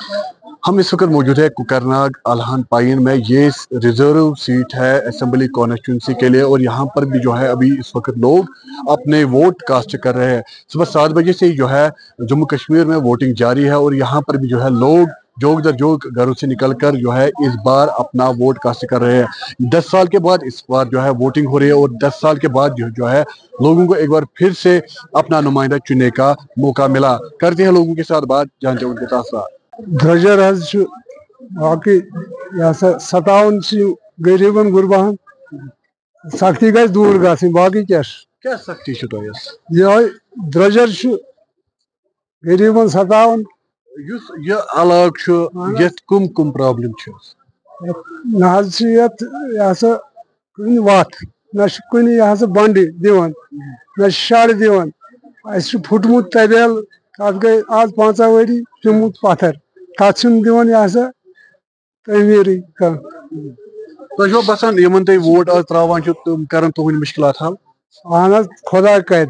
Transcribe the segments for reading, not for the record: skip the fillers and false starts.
हम इस वक्त मौजूद है कुकरनाग अलहान पाइन में। ये रिजर्व सीट है असेंबली कॉन्स्टिट्यूंसी के लिए और यहाँ पर भी जो है अभी इस वक्त लोग अपने वोट कास्ट कर रहे हैं। सुबह 7 बजे से जो है जम्मू कश्मीर में वोटिंग जारी है और यहाँ पर भी जो है लोग जोग दर जोग घरों से निकलकर जो है इस बार अपना वोट कास्ट कर रहे हैं। 10 साल के बाद इस बार जो है वोटिंग हो रही है और 10 साल के बाद जो है लोगों को एक बार फिर से अपना नुमाइंदा चुनने का मौका मिला। करते हैं लोगों के साथ बात, जानते हैं उनके तासुरात। درجر باقی یہ سا ستاون غریبن غرباہن سختی گژھِ دوٗر گژھٕنۍ باقی کیا سختی چھِ تۄہہِ یِہوے درجر غریبن ستاون یُس یہِ علاقہٕ چھُ یتھ کم پرابلم چھِ نہ حظ چھِ یتھ یہِ ہسا کُنہِ وتھ نہ چھِ کُنہِ یہِ ہسا بنٛڈِ دِوان نہ چھِ شر دِوان اَسہِ چھُ پھُٹمُت تبیل تتھ گٔے آز 15 ؤری پیوٚمُت پتھر تتھ چھُنہٕ دِوان یہِ ہسا تعمیٖرٕے کانٛہہ تۄہہِ چھُوا باسان یِمن تُہۍ ووٹ آز تراوان چھِو تِم کرن تُہنٛدۍ مُشکلات حل؟ اہن حظ خۄدا کرِ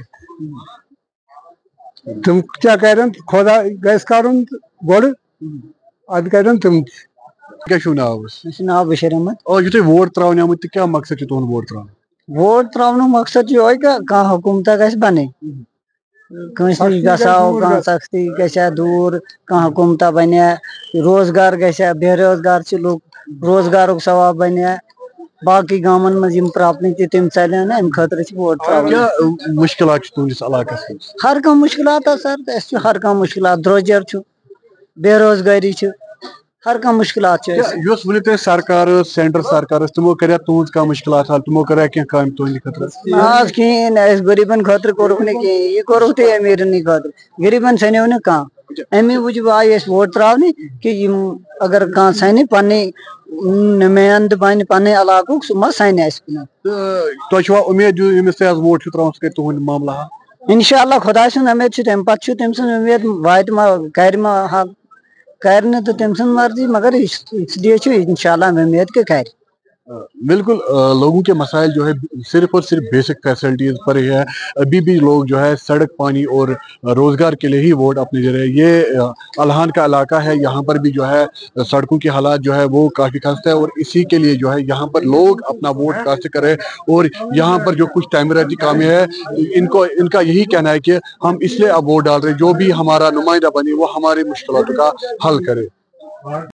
تِم کیٛاہ کرن خۄدا گژھِ کرُن تہٕ گۄڈٕ ادٕ کرن تِم تہِ کیٛاہ چھُو ناو؟ مےٚ چھُ ناو بشیٖر احمد. آز چھِو تُہۍ ووٹ تراونہِ آمٕتۍ تہٕ کیٛاہ مقصد چھُ تُہنٛد ووٹ تراونُک؟ ووٹ تراونُک مقصد چھُ یِہوے کانٛہہ حکوٗمتا گژھِ بنٕنۍ کٲنٛسہِ نِش گژھو کانٛہہ سختی گژھِ ہا دوٗر کانٛہہ حکوٗمتا بنہِ ہا روزگار گژھِ ہا بے روزگار چھِ لُکھ روزگارُک ثواب بنہِ ہا باقٕے گامن منٛز یِم پرابلم تہِ تِم ژلن امہِ خٲطرٕ چھِ ووٹ تراوان. کیٛاہ مُشکلات چھِ تُہنٛدِس علاقس منٛز؟ ہر کانٛہہ مُشکلات حظ سر اَسہِ چھُ ہر کانٛہہ مُشکلات درٛوجر چھُ بے روزگٲری چھِ ہر کانٛہہ مُشکلات چھِ اَسہِ. یۄس وُنیُک تانۍ سرکار ٲس سینٹر سرکار ٲس تِمو کریٛا تُہنٛز کانٛہہ مُشکلات حل؟ تِمو کریٛا کینٛہہ کامہِ تُہنٛدِ خٲطرٕ؟ نہ حظ کِہیٖنۍ نہٕ اَسہِ غریٖبن خٲطرٕ کوٚرُکھ نہٕ کِہیٖنۍ یہِ کوٚرُکھ تُہۍ امیٖرنٕے خٲطرٕ غریٖبن ژھٕنیو نہٕ کانٛہہ امی موٗجوٗب آیہِ أسۍ ووٹ تراونہِ کہِ یِم اگر کانٛہہ ژھنہِ پننہِ نُماینٛدٕ بنہِ پننہِ علاقُک سُہ ما ژھنہِ اَسہِ کُنتھ. تہٕ تۄہہِ چھُوا اُمید ییٚمِس تُہۍ آز ووٹ چھِو تراوان سُہ کرِ تُہنٛد معاملہٕ حل؟ انشاء اللہ خۄداے سٕنٛز اُمید چھِ تمہِ پتہٕ چھُ تٔمۍ سٕنٛز اُمید واتہِ ما کرِ ما حل کرِ نہٕ تہٕ تٔمۍ سٕنٛز مرضی مگر اس لیے چھُ انشاء اللہ اُمید کہ کرِ. بالکل لوگوں کے مسائل جو ہے صرف اور صرف بیسک فیسلٹیز پر ہی ہے. ابھی بھی لوگ جو ہے سڑک پانی اور روزگار کے لیے ہی ووٹ اپنے دے رہے ہیں. یہ الہان کا علاقہ ہے, یہاں پر بھی جو ہے سڑکوں کی حالات جو ہے وہ کافی خستہ ہے اور اسی کے لیے جو ہے یہاں پر لوگ اپنا ووٹ کاسٹ کرے اور یہاں پر جو کچھ تعمیراتی کامیں ہیں ان کا یہی کہنا ہے کہ ہم اس لیے اب ووٹ ڈال رہے ہیں جو بھی ہمارا نمائندہ بنے وہ ہماری مشکلاتوں کا حل کرے.